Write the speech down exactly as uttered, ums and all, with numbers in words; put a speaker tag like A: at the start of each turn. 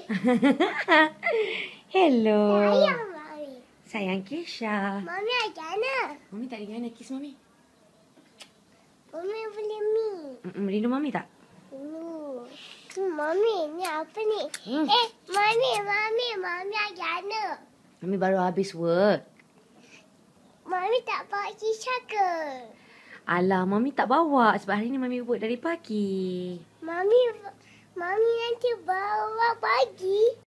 A: Hello.
B: Sayang Mami.
A: Sayang Kesha.
B: Mami Ajana.
A: Mami tak ada nak kiss Mami.
B: Mami boleh mi.
A: Mm-mm, rindu Mami tak?
B: Hmm. Hmm, Mami, ni apa ni?
A: Hmm.
B: Eh, Mami, Mami, Mami Ajana.
A: Mami baru habis work.
B: Mami tak bawa Kisha ke?
A: Alah, Mami tak bawa sebab hari ni Mami work dari pagi.
B: Mami, Mami nanti bawa pagi.